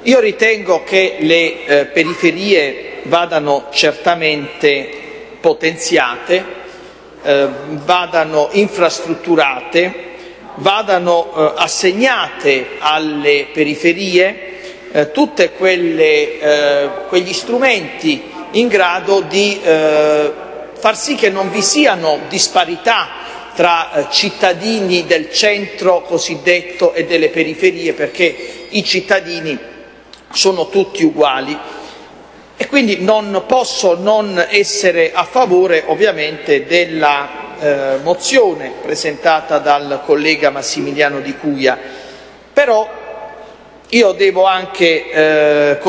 Io ritengo che le periferie vadano certamente potenziate, vadano infrastrutturate, vadano assegnate alle periferie tutte quegli strumenti in grado di far sì che non vi siano disparità tra cittadini del centro cosiddetto e delle periferie, perché i cittadini sono tutti uguali. E quindi non posso non essere a favore ovviamente della mozione presentata dal collega Massimiliano Di Cuia, però io devo anche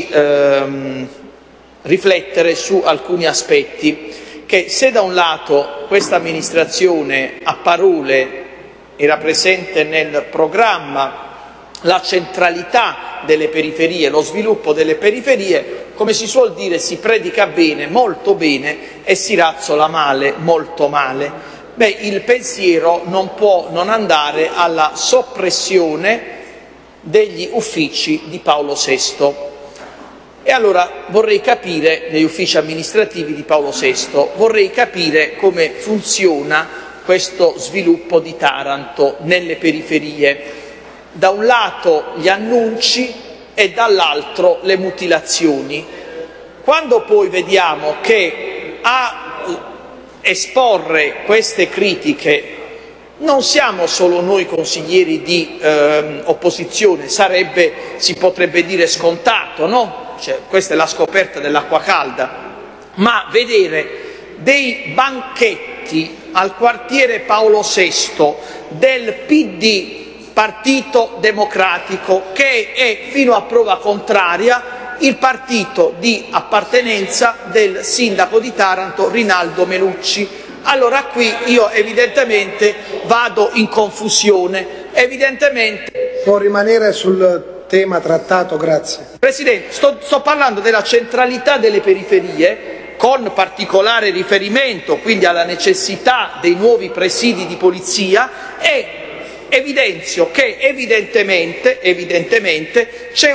riflettere su alcuni aspetti, che se da un lato questa amministrazione a parole era presente nel programma la centralità delle periferie, lo sviluppo delle periferie, come si suol dire, si predica bene, molto bene, e si razzola male, molto male. Il pensiero non può non andare alla soppressione degli uffici di Paolo VI. E allora vorrei capire, negli uffici amministrativi di Paolo VI, vorrei capire come funziona questo sviluppo di Taranto nelle periferie. Da un lato gli annunci e dall'altro le mutilazioni. Quando poi vediamo che a esporre queste critiche non siamo solo noi consiglieri di opposizione, si potrebbe dire scontato, no? Cioè, questa è la scoperta dell'acqua calda, ma vedere dei banchetti al quartiere Paolo VI del PD, Partito Democratico, che è fino a prova contraria il partito di appartenenza del sindaco di Taranto Rinaldo Melucci. Allora qui io evidentemente vado in confusione, evidentemente... Può rimanere sul tema trattato, grazie. Presidente, sto parlando della centralità delle periferie, con particolare riferimento quindi alla necessità dei nuovi presidi di polizia, e evidenzio che evidentemente c'è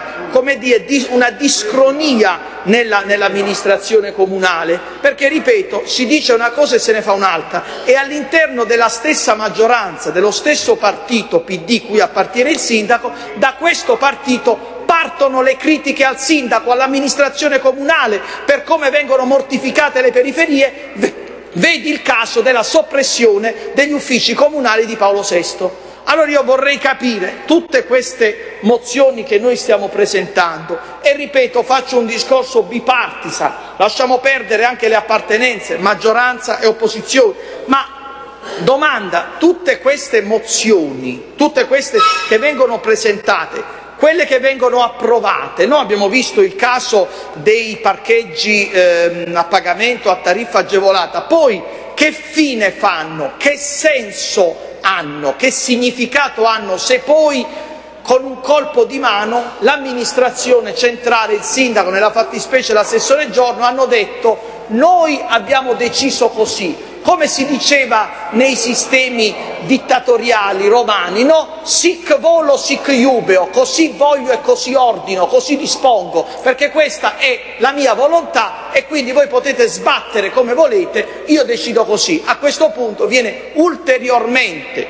una discronia nell'amministrazione comunale, perché, ripeto, si dice una cosa e se ne fa un'altra, e all'interno della stessa maggioranza, dello stesso partito PD cui appartiene il sindaco, da questo partito partono le critiche al sindaco, all'amministrazione comunale, per come vengono mortificate le periferie. Vedi il caso della soppressione degli uffici comunali di Paolo VI. Allora io vorrei capire tutte queste mozioni che noi stiamo presentando, e ripeto, faccio un discorso bipartisan, lasciamo perdere anche le appartenenze, maggioranza e opposizione, ma domanda, tutte queste mozioni, tutte queste che vengono presentate, quelle che vengono approvate, noi abbiamo visto il caso dei parcheggi a pagamento a tariffa agevolata, poi che fine fanno, che senso hanno, che significato hanno, se poi con un colpo di mano l'amministrazione centrale, il sindaco, nella fattispecie l'assessore Giorno, hanno detto: noi abbiamo deciso così, come si diceva nei sistemi dittatoriali romani, no? Sic volo, sic iubeo, così voglio e così ordino, così dispongo, perché questa è la mia volontà e quindi voi potete sbattere come volete, io decido così. A questo punto viene ulteriormente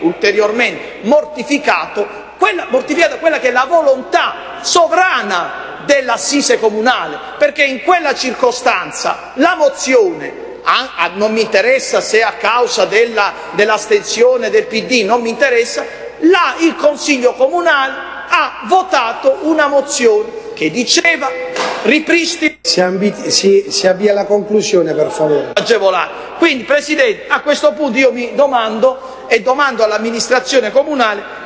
mortificata quella che è la volontà sovrana dell'assise comunale, perché in quella circostanza la mozione, non mi interessa se a causa dell'astensione del PD, non mi interessa, il Consiglio Comunale ha votato una mozione che diceva ripristino... Si avvia alla conclusione, per favore. Agevolato. Quindi, Presidente, a questo punto io mi domando, e domando all'amministrazione comunale,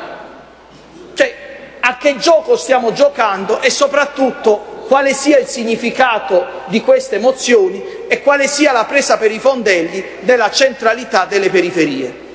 a che gioco stiamo giocando, e soprattutto quale sia il significato di queste mozioni e quale sia la presa per i fondelli della centralità delle periferie.